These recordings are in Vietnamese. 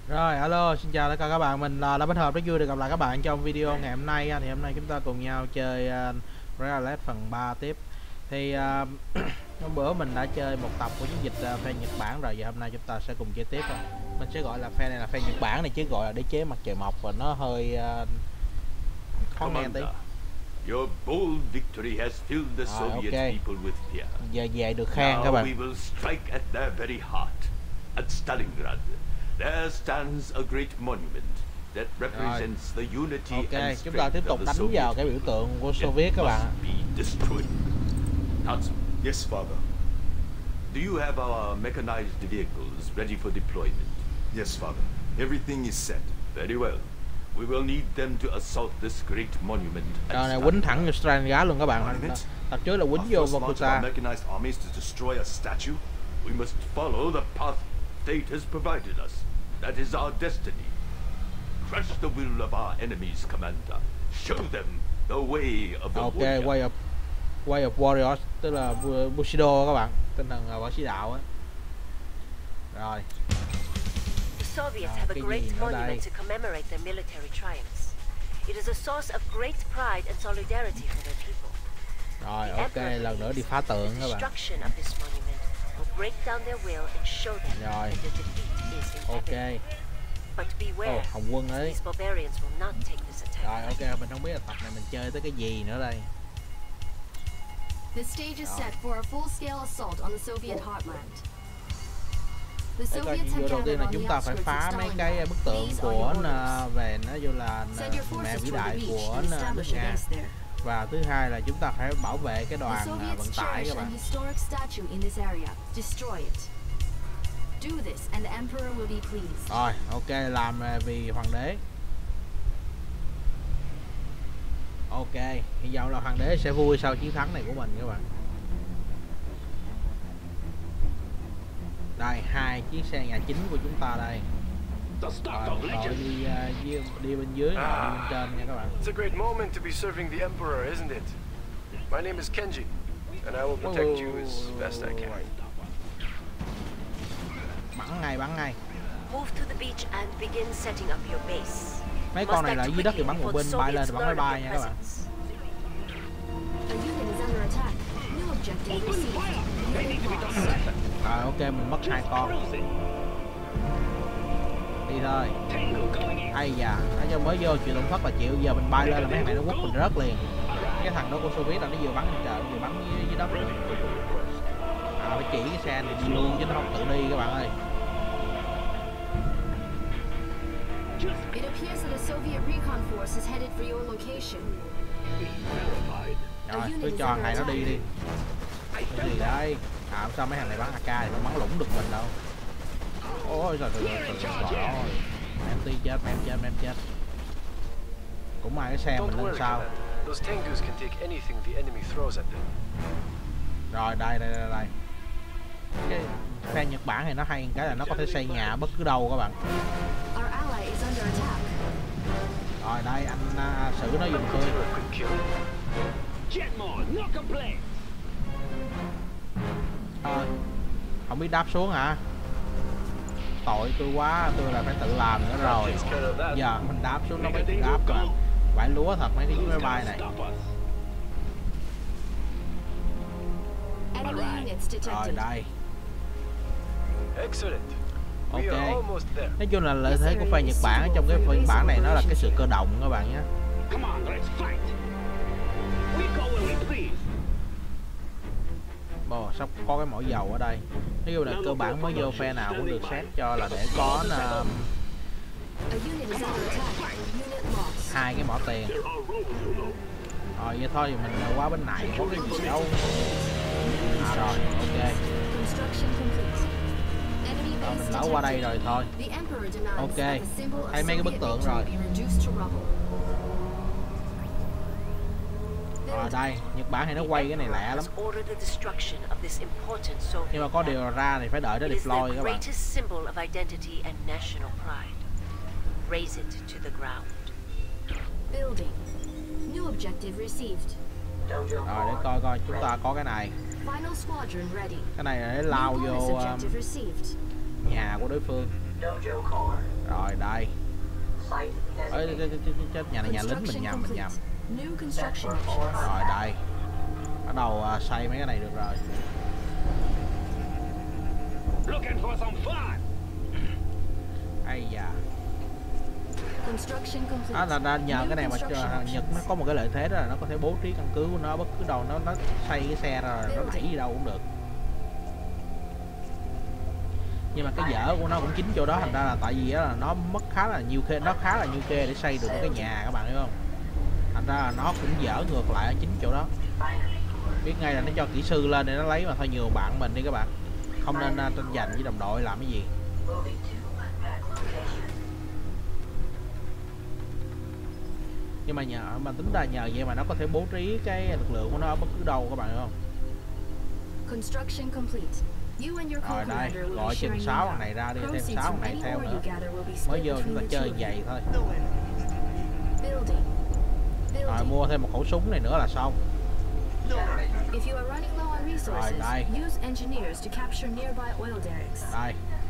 Rồi, alo, xin chào tất cả các bạn, mình là Bách Hợp, rất vui được gặp lại các bạn trong video ngày hôm nay. Thì hôm nay chúng ta cùng nhau chơi Red Alert phần 3 tiếp. Thì hôm bữa mình đã chơi một tập của chiến dịch phe Nhật Bản rồi, giờ hôm nay chúng ta sẽ cùng chơi tiếp. Mình sẽ gọi là phe này là phe Nhật Bản này, chứ gọi là đế chế mặt trời mọc và nó hơi khó nghe tí. Your bold victory has filled the Soviet people with fear. Giờ về được khen các bạn. Now we will strike at their very heart. At Stalingrad, there stands a great monument that represents the unity and chúng ta tiếp strength tục of the đánh Soviet vào cái biểu tượng của It Xô Viết các bạn. must be destroyed. Tatsu. Yes, father. Do you have our mechanized vehicles ready for deployment? Yes, father. Everything is set. Very well. We will need them to assault this great monument. Rồi này quýnh thẳng vô Stalingrad luôn các bạn. Tập trước là quýnh vô Our first launch of Vorkuta. our mechanized armies to destroy a statue. We must follow the path fate has provided us. That is our destiny. Crush the will of our enemies, Commander. Show them the way of the warrior. Way of Warriors, tức là Bushido các bạn, tinh thần võ sĩ đạo á. Rồi. The Soviets have a great monument to commemorate their military triumphs. It is a source of great pride and solidarity for their people. Rồi, ok, lần nữa đi phá tượng các bạn. Destruction of this monument will break down their will and show them that their defeat is inevitable. But beware, Hồng quân ấy. these barbarians will not take this attack. Rồi, ok, mình không biết là tập này mình chơi tới cái gì nữa đây. The stage is set for a full-scale assault on the Soviet heartland. The Soviets have đầu tiên gathered là on chúng the ta phải outskirts phá of mấy cái Stalingrad. bức tượng These are của your orders. về nó vô là Send your mẹ forces vĩ toward the đại beach của and nước establish a Nga. base there. Và thứ hai là chúng ta phải bảo vệ cái The đoàn vận Soviets tải cherish các an bạn. historic statue in this area. Destroy it. Do this and the Emperor will be pleased. Rồi, ok, làm vì hoàng đế. Ok, hy vọng là hoàng đế sẽ vui sau chiến thắng này của mình các bạn. Đây, hai chiếc xe nhà chính của chúng ta đây. Rồi, một đội đi bên dưới, một đội đi bên trên nha các bạn. It's a great moment to be serving the Emperor, isn't it? My name is Kenji, and I will protect you as best I can. Bắn ngay. Move to the beach and begin setting up your base. Mấy con này là ở dưới đất thì bắn một bên, bay lên thì bắn máy bay nha các bạn. A unit is under attack. New objective received. Unit lost. Rồi, ok, mình mất 2 con. Đi thôi. Ây da, nói cho mới vô chịu tổn thất là chịu, giờ mình bay lên là mấy thằng này nó quất mình rớt liền. Cái thằng đó của Xô Viết là nó vừa bắn trên trời, vừa bắn dưới đất nữa. Phải chỉ cái xe này đi luôn chứ nó không tự đi các bạn ơi. It appears that a Soviet recon force is headed for your location. Rồi, cứ cho thằng này nó đi đi. Cái gì đây? Sao mấy thằng này bắn AK thì không bắn lũng được mình đâu. Ôi trời ơi. Em chết. Cũng may cái xe mình lên sau. Those Tengus can take anything the enemy throws at them. Rồi, đây. Cái phe Nhật Bản thì nó hay cái là nó có thể xây nhà ở bất cứ đâu các bạn. Our ally is under attack. Rồi đây, anh xử nó giùm tôi. Không biết đáp xuống hả? Tội tôi quá, tôi là phải tự làm nữa rồi. Giờ mình đáp xuống nó mới đáp mà. Vải lúa thật mấy cái chiếc máy bay này. Rồi đây. Ok. Nói chung là lợi thế của phe Nhật Bản trong cái phiên bản này nó là cái sự cơ động các bạn nhé. Sắp có cái mỏ dầu ở đây. Nói chung là cơ bản mới vô phe nào cũng được xét cho là để có hai cái mỏ tiền. Rồi vậy thôi thì mình qua bên này có cái gì đâu. Rồi, ok. Mình lỡ qua đây rồi thôi. Ok, thấy mấy cái bức tượng rồi. Ở đây, Nhật Bản thì nó quay cái này lẹ lắm. Nhưng mà có điều ra thì phải đợi nó deploy các bạn. Rồi để coi chúng ta có cái này. Cái này là để lao vô nhà của đối phương. Rồi đây. Chết, nhà này nhà lính, mình nhầm. Rồi đây. Bắt đầu xây mấy cái này được rồi. Ây da. Là nhờ cái này mà Nhật nó có một cái lợi thế đó là nó có thể bố trí căn cứ của nó bất cứ đâu nó xây cái xe ra rồi nó đẩy đi đâu cũng được. Nhưng mà cái dở của nó cũng chính chỗ đó, thành ra là tại vì là nó mất khá là nhiều kê để xây được một cái nhà, các bạn hiểu không? Thành ra là nó cũng dở ngược lại ở chính chỗ đó. Biết ngay là nó cho kỹ sư lên để nó lấy, mà thôi nhiều bạn mình đi các bạn, không nên tranh giành với đồng đội làm cái gì. Nhưng mà tính ra nhờ vậy mà nó có thể bố trí cái lực lượng của nó ở bất cứ đâu, các bạn hiểu không? Rồi đây, gọi chừng 6 thằng này ra đi, thêm 6 thằng này theo nữa. Mới vô chúng ta chơi vậy thôi. Rồi mua thêm một khẩu súng này nữa là xong. Rồi đây. Đây.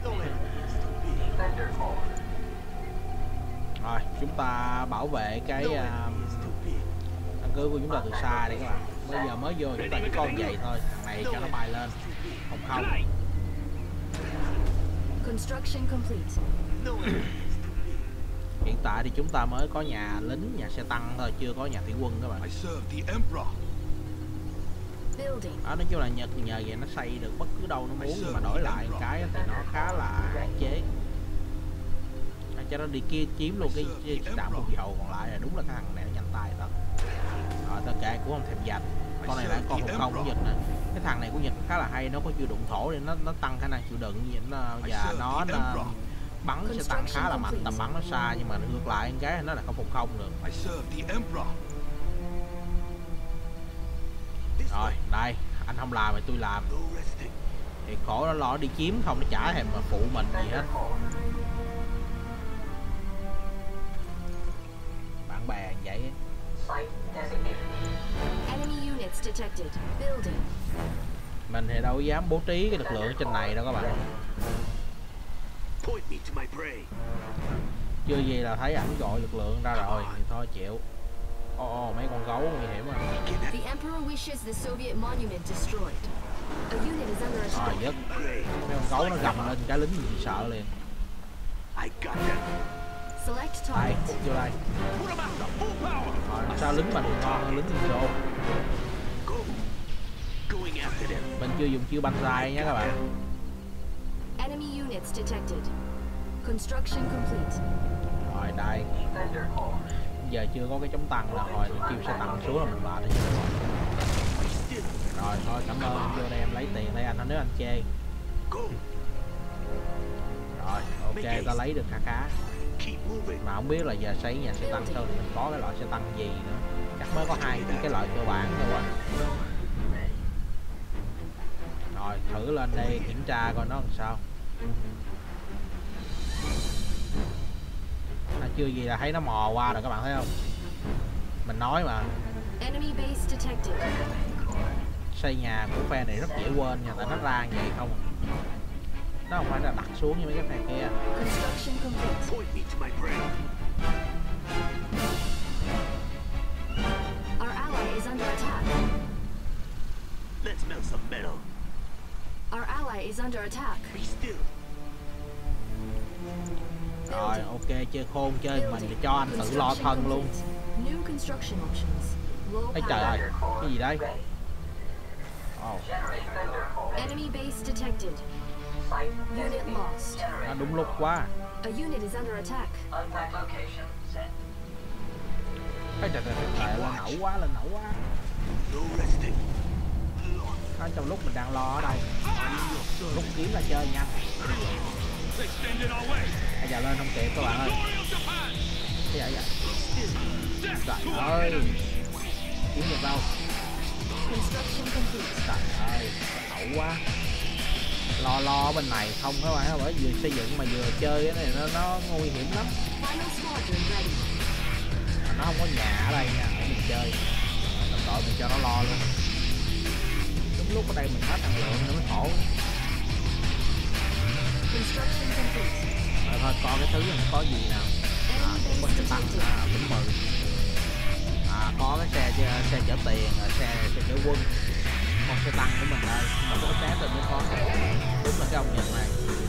Rồi chúng ta bảo vệ cái căn cứ của chúng ta từ xa đi các bạn. Bây giờ mới vô chúng ta chỉ con vậy thôi, thằng này cho nó bay lên. Không. Hiện tại thì chúng ta mới có nhà lính, nhà xe tăng thôi, chưa có nhà thủy quân các bạn. Đó, nói chung là Nhật nhờ vậy nó xây được bất cứ đâu nó muốn, nhưng mà đổi lại cái thì nó khá là hạn chế. Cho nó đi kia chiếm luôn cái đạm bột dầu, còn lại là đúng là cái thằng này nó nhanh tay thật. Rồi tất cả cũng không thèm giành. Con này là con hồng không của Nhật nè. Cái thằng này của Nhật khá là hay, nó có chịu đựng thổ nên nó tăng khả năng chịu đựng và nó bắn sẽ tăng khá là mạnh, tầm bắn nó xa, nhưng mà ngược lại cái nó là không phục không được. Rồi đây, anh không làm thì tôi làm. Thì khổ nó lo đi chiếm không, nó chả thèm mà phụ mình gì hết. Bạn bè vậy. Mình thì đâu có dám bố trí cái lực lượng trên này đâu các bạn. Chưa gì là thấy ảnh gọi lực lượng ra rồi thì thôi chịu. Mấy con gấu nguy hiểm à. Rồi dứt. Mấy con gấu nó gầm lên cái lính gì sợ liền. Đây, vô đây. Rồi sao lính mình ngon hơn lính Liên Xô. Mình chưa dùng chiêu banh dài nha các bạn. Rồi đây. Giờ chưa có cái chống tăng là hồi chiêu sẽ tăng xuống là mình vào đây. Rồi thôi cảm ơn em vô đây em lấy tiền đây anh, nếu anh chê. Rồi ok, ta lấy được khá. Mà không biết là giờ xây nhà xe tăng sao, mình có cái loại xe tăng gì nữa. Chắc mới có 2 cái loại cơ bản thôi. Rồi thử lên đây kiểm tra coi nó làm sao. Chưa gì là thấy nó mò qua rồi các bạn thấy không? Mình nói mà. Xây nhà của phe này rất dễ quên nha, tại nó ra vậy không. Nó không phải là đặt xuống như mấy cái phe kia. Rồi ok, chơi khôn chơi mình thì cho anh tự lo thân luôn. Ê trời ơi, cái gì đây? Nó đúng lúc quá. Ê trời lên nẩu quá. Nó trong lúc mình đang lo ở đây, rút kiếm là chơi nhanh. Bây giờ lên không kịp các bạn ơi. Cái vậy. Trời ơi. Kiếm được đâu. Trời ơi, ẩu quá. Lo ở bên này không các bạn, bởi vừa xây dựng mà vừa chơi cái này nó nguy hiểm lắm. Nó không có nhà ở đây nha, để mình chơi. Đồng đội mình cho nó lo luôn. Đúng lúc ở đây mình hết năng lượng nữa mới khổ. thôi coi cái thứ này có gì nào. Có xe tăng cũng mừng. Có cái xe chở tiền, xe chở quân. Con xe tăng của mình đây, mà có té từ mới có. Đúng là cái ông Nhật này.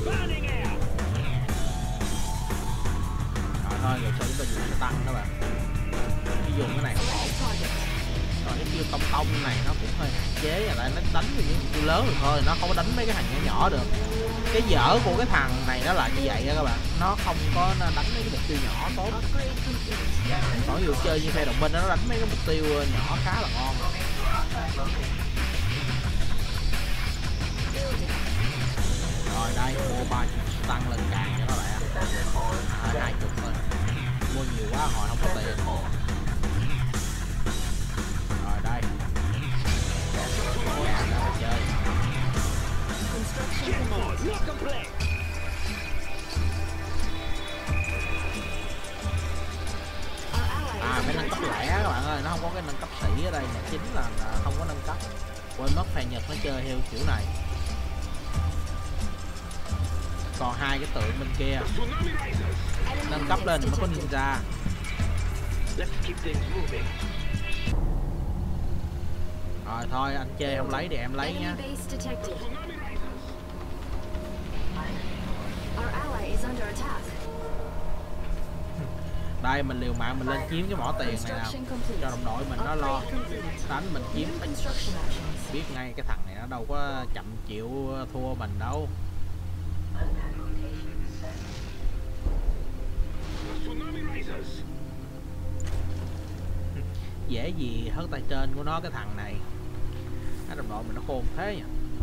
Rồi thôi, giờ sao chúng ta dùng xe tăng các bạn. Chỉ dùng cái này không ổn. Rồi cái chiêu công này nó cũng hơi hạn chế, lại nó đánh với những chiêu lớn được thôi, nó không có đánh mấy cái thằng nhỏ nhỏ được. Cái dở của cái thằng này nó là như vậy các bạn, nó không có đánh mấy cái mục tiêu nhỏ tốt. Còn ví dụ chơi như phe đồng minh nó đánh mấy cái mục tiêu nhỏ khá là ngon. Rồi đây, mua 30 tăng lên càng cho các bạn. 20 thôi. Mua nhiều quá hồi không có tiền. Rồi đây. Càng đó mà chơi. Phải nâng cấp lẻ các bạn ơi, nó không có cái nâng cấp sĩ ở đây mà chính là không có nâng cấp. Quên mất phe Nhật nó chơi theo kiểu này. Còn hai cái tượng bên kia nâng cấp lên thì mới có ninja. Rồi thôi anh chê không lấy thì em lấy nhá. Đây mình liều mạng mình lên chiếm cái mỏ tiền này nào, cho đồng đội mình nó lo đánh mình chiếm. Biết ngay cái thằng này nó đâu có chậm chịu thua mình đâu. Dễ gì hất tay trên của nó cái thằng này. Cái đồng đội mình nó khôn thế nhỉ.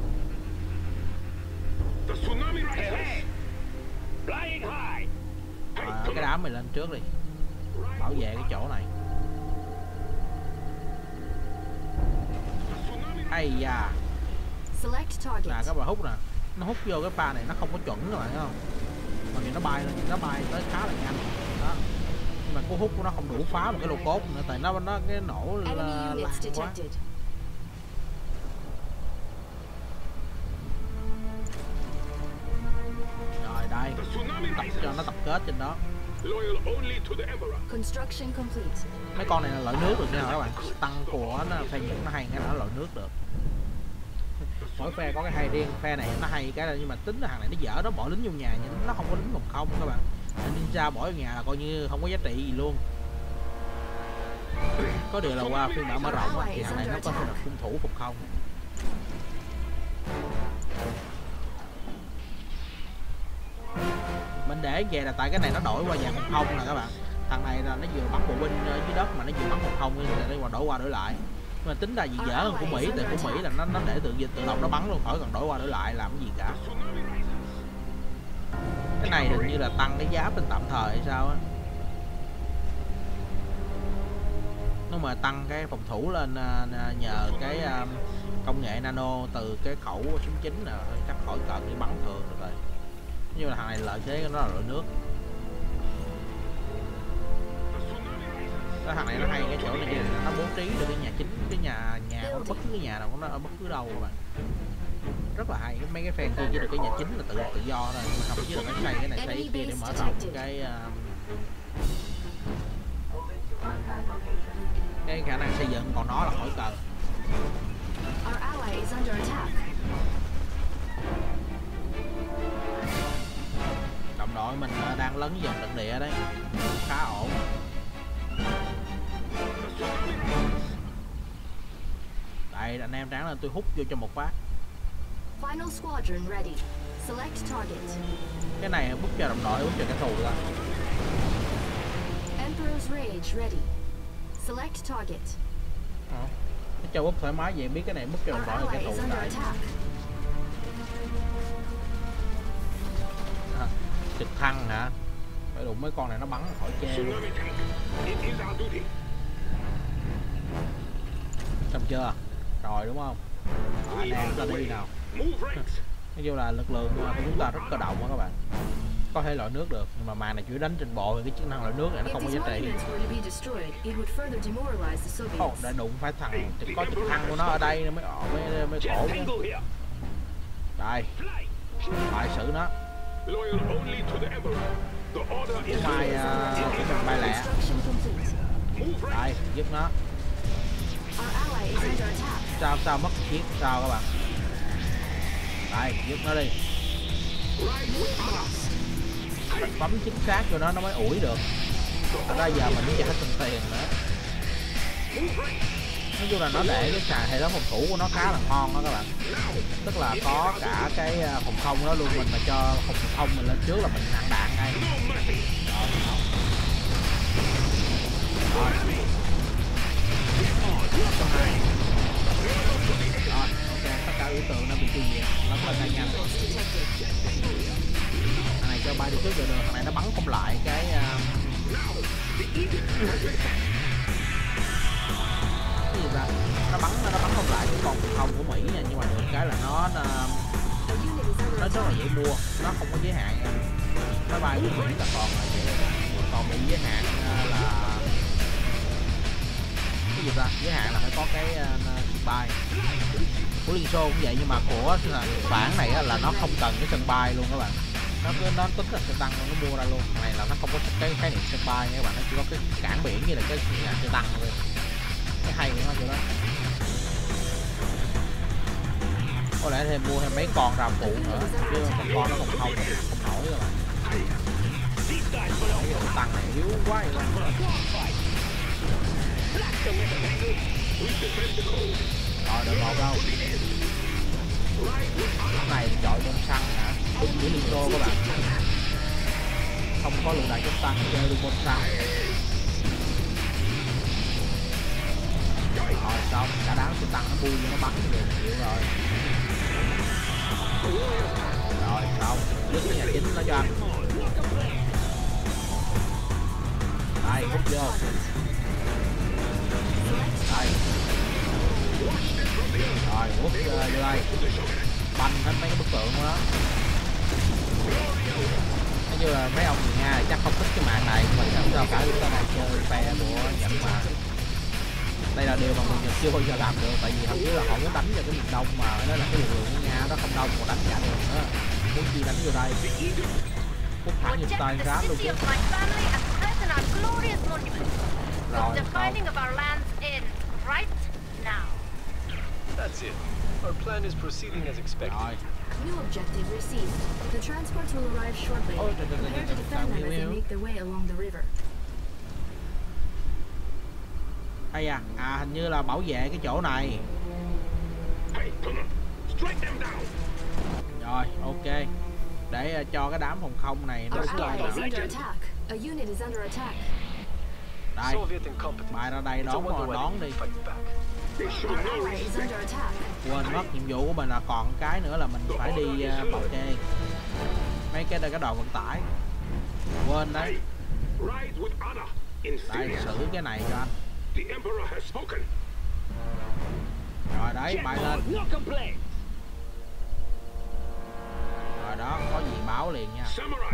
Cái đám mình lên trước đi, bảo vệ cái chỗ này. Ây da, là các bạn hút nè, nó hút vô cái pha này nó không có chuẩn các bạn thấy không? Mà nó bay tới khá là nhanh đó. Nhưng mà cú hút của nó không đủ phá một cái lô cốt nữa, tại nó cái nổ lan quá. Rồi đây, tập cho nó tập kết trên đó. Mấy con này là loại nước được nha các bạn. Tăng của nó phe Nhật nó hay cái nó loại nước được. Mỗi phe có cái hay riêng, phe này nó hay cái là nhưng mà tính là thằng này nó dở, nó bỏ lính vô nhà nhưng nó không có lính phòng không các bạn. Ninja bỏ vô nhà là coi như không có giá trị gì luôn. Có điều là qua phiên bản mở rộng thì thằng này nó có thể là cung thủ phòng không. Mình để về là tại cái này nó đổi qua dạng phòng không nè các bạn. Thằng này là nó vừa bắn bộ binh ở dưới đất mà nó vừa bắn phòng không nên là đổi qua đổi lại. Nhưng mà tính ra gì dở hơn của Mỹ, tại của Mỹ là nó để tự động nó bắn luôn, khỏi cần đổi qua đổi lại làm cái gì cả. Cái này hình như là tăng cái giáp lên tạm thời hay sao á. Nếu mà tăng cái phòng thủ lên nhờ cái công nghệ nano từ cái khẩu súng chính là chắc khỏi cần đi bắn thường được rồi. Nhưng mà thằng này lợi thế nó là loại nước. Cái thằng này nó hay cái chỗ này nó bố trí được cái nhà chính, cái nhà của nó bất cứ cái nhà nào của nó ở bất cứ đâu các bạn. Rất là hay. Mấy cái fan kia chỉ được cái nhà chính là tự do thôi, mà không chỉ được cái xây cái này xây cái kia để mở rộng cái khả năng xây dựng, còn nó là khỏi cần. Đồng đội mình đang lấn dần trận địa đấy, khá ổn. Đây anh em tráng lên tôi hút vô cho một phát. Cái này bút cho đồng đội, bút cho kẻ thù ra. Nó cho bút thoải mái vậy, biết cái này bút cho đồng đội là kẻ thù lại. Trực thăng hả? Phải đụng mấy con này nó bắn khỏi che luôn. Xong chưa? Rồi đúng không? Anh em chúng ta đi nào. Nói chung là lực lượng của chúng ta rất cơ động đó các bạn. Có thể loại nước được, nhưng mà màn này chỉ đánh trên bộ thì cái chức năng loại nước này nó không có giá trị. Đã đụng phải thằng có trực thăng của nó ở đây mới khổ. Đây, lại xử nó. Mai cái mình bay lẹ. Đây, giúp nó. Sao mất chiếc sao các bạn. Đây, giúp nó đi. Mình bấm chính xác cho nó mới ủi được. Ở đây giờ mình chỉ hết từng tiền nữa. Nói chung là nó để cái sàn hệ thống phòng thủ của nó khá là ngon đó các bạn. Tức là có cả cái phòng không đó luôn, mình mà cho phòng không mình lên trước là mình ăn đạn ngay. Rồi, ok, tất cả biểu tượng nó bị tiêu diệt, lắm là nhanh nhanh. Thằng này cho bay đi trước được, thằng này nó bắn không lại cái gì ra, nó bắn không lại cái con không của Mỹ nha, nhưng mà được cái là nó rất là dễ mua, nó không có giới hạn. Máy bay của Mỹ là còn bị giới hạn là cái gì ra, giới hạn là phải có cái sân bay. Của Liên Xô cũng vậy, nhưng mà của bản này là nó không cần cái sân bay luôn các bạn, nó tính là xe tăng luôn, nó mua ra luôn. Này là nó không có cái khái niệm sân bay nha các bạn, nó chỉ có cái cảng biển như là cái xe tăng thôi. Cái hay nữa chỗ đó. Có lẽ thêm mua thêm mấy con rào phụ nữa, chứ con nó không nổi các bạn. Cái xe tăng này yếu quá vậy. Rồi đợi một đâu. Cái này chọi bom xăng hả? Của Liên Xô các bạn. Không có lựu đạn chống tăng chơi được bom xăng. Rồi xong, cả đám sẽ tăng nó bui nó bắn được chịu rồi. Rồi xong, lướt cái nhà chính nó cho anh. Đây, hút vô. Đây. Rồi, hút vô đây. Banh hết mấy cái bức tượng của nó. Nói như là mấy ông người Nga chắc không thích cái màn này, mà chẳng sao cả chúng ta đang chơi phe của Nhật mà. Đây là điều mà người Nhật chưa bao giờ làm được, tại vì thậm chí là họ muốn đánh vào cái miền Đông mà đó là cái lực lượng của Nga nó không đông còn đánh cả được nữa. Muốn chi đánh vô đây. Hút thẳng như Stalingrad luôn chứ. Rồi, That's it. Our plan is proceeding as expected. Rồi. New objective received. The transports will arrive shortly. Prepare to defend them as they make their way along the river. Hay hình như là bảo vệ cái chỗ này. Rồi, ok. Để cho cái đám phòng không này nó lại. Đây, bay ra đây đón đi. Quên mất nhiệm vụ của mình là còn cái nữa là mình phải đi bảo kê mấy cái đoàn vận tải. Quên đấy. Đây, xử cái này cho anh. Rồi đấy, bay lên. Rồi đó, có gì báo liền nha.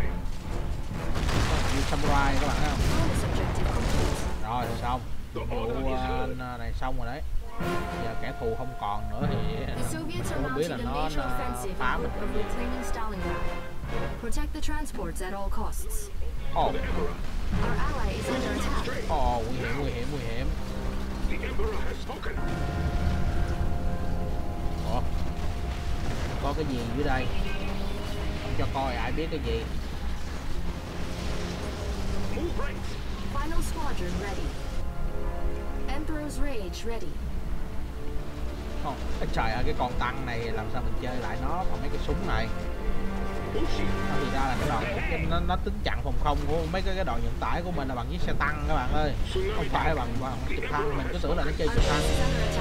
Như samurai các bạn thấy không? Rồi xong. Nhiệm vụ này xong rồi đấy. Giờ kẻ thù không còn nữa thì không biết là nó phá mình. Protect the transports at all costs. Ồ, Our ally is under attack. ồ, nguy hiểm. Ủa, có cái gì dưới đây? Không cho coi ai biết cái gì. Final squadron ready. Emperor's Rage ready. Trời ơi, cái con tăng này làm sao mình chơi lại nó còn mấy cái súng này. Thì ra là cái đoàn nó tính chặn phòng không của mấy cái đoàn vận tải của mình là bằng chiếc xe tăng các bạn ơi, không phải bằng trực thăng. Mình cứ tưởng là nó chơi trực thăng.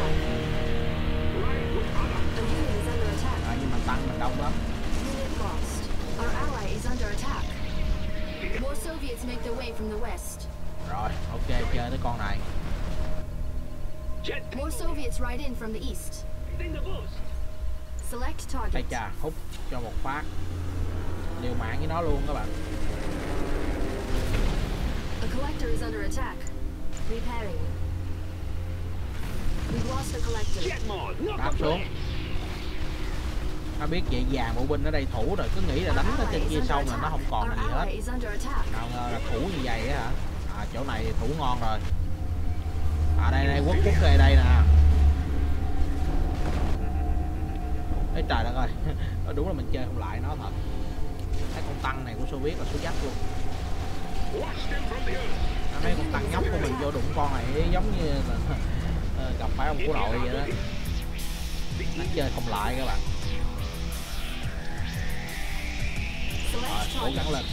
Nhưng mà tăng mình đông lắm. Rồi, ok, chơi tới con này. More Soviets ride in from the east. Select target. Đây chà, hút cho một phát. Liều mạng với nó luôn các bạn. A collector is under attack. Repairing. We've lost a collector. Đáp xuống. Nó biết vậy vàng bộ binh ở đây thủ rồi, cứ nghĩ là đánh ở trên kia xong là nó không còn gì hết. Nào ngờ là thủ như vậy á hả? À, chỗ này thủ ngon rồi. À đây quất đây nè. Ê trời đất ơi. Đúng là mình chơi không lại nó thật. Cái con tăng này của Xô Viết là số dắt luôn. Mấy con tăng nhóc của mình vô đụng con này giống như là gặp phải ông của nội vậy đó. Nó chơi không lại các bạn. Rồi, cố gắng lên.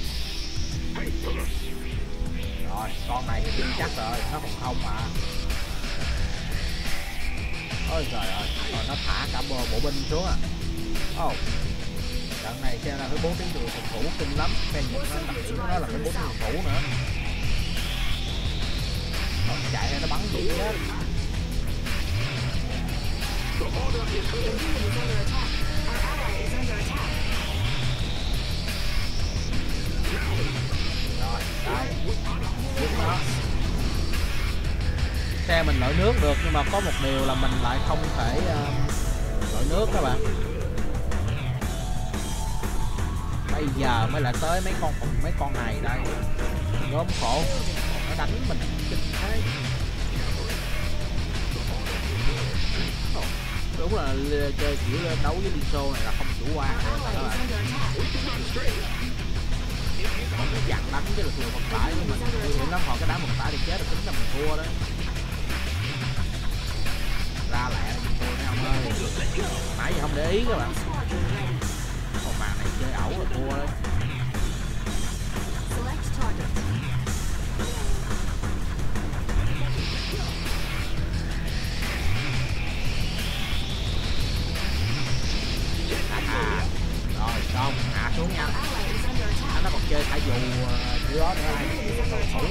Rồi, con này thì chắc rồi, nó còn không mà. Ôi trời ơi, rồi nó thả cả bộ binh xuống à. Oh. Trận này xem là phải bố trí đường phòng thủ kinh lắm. Phe Nhật nó đặc điểm của nó là phải bố trí phòng thủ nữa. Còn chạy ra nó bắn gì hết. Rồi, đây. Đúng đó. Xe mình lội nước được nhưng mà có một điều là mình lại không thể lội nước các bạn. Bây giờ mới lại tới mấy con này đây. Gốm khổ. Nó đánh mình kinh thế. Đúng là chơi kiểu đấu với Liên Xô này là không chủ quan được các bạn. Không có chặn đánh cái lực lượng vận tải của mình. Nguy hiểm lắm, họ cái đám vận tải thì chết được, tính là mình thua đó. Ra lẹ mình thua mấy ông ơi. Nãy giờ không để ý các bạn. Còn màn này chơi ẩu là thua đấy. Rồi xong, hạ xuống nha. Nó còn chơi thả dù dưới đó nữa, ai phòng thủ.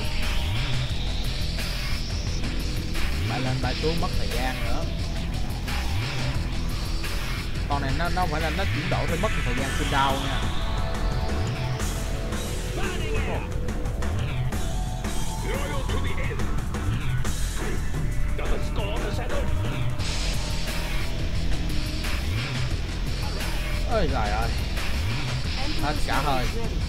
Bay lên bay xuống mất thời gian nữa. Con này nó phải là nó chuyển đổi phải mất thời gian cool down nha. Ôi trời ơi, hết cả hơi.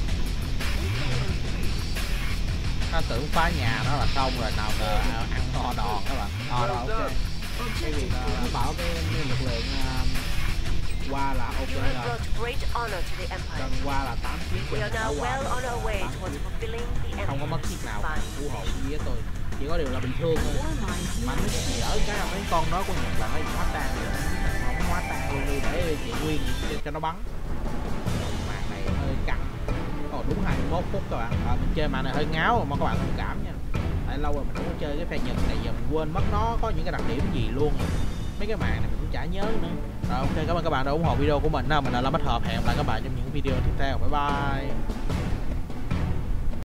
Nó tưởng phá nhà nó là xong rồi, nào ngờ ăn no đòn các bạn. Rồi ok. Cái việc bảo cái lực lượng qua là ok rồi. Cần qua là 8 chiếc của đã qua. Không có mất chiếc nào phù hộ với tôi. Chỉ có điều là bị thương thôi. Mà nó dở cái là mấy con đó của Nhật là nó hóa tan rồi. Không hóa tan luôn đi để chị Nguyên cho nó bắn. Màn này hơi căng. Ồ đúng 21 phút các bạn. Mình chơi màn này hơi ngáo mà các bạn thông cảm nha. Tại lâu rồi mình không có chơi cái phe Nhật này, giờ mình quên mất nó có những cái đặc điểm gì luôn. Mấy cái màn này mình cũng chả nhớ nữa. Rồi ok, cảm ơn các bạn đã ủng hộ video của mình. Mình là Lâm Bách Hợp, hẹn gặp lại các bạn trong những video tiếp theo. Bye bye.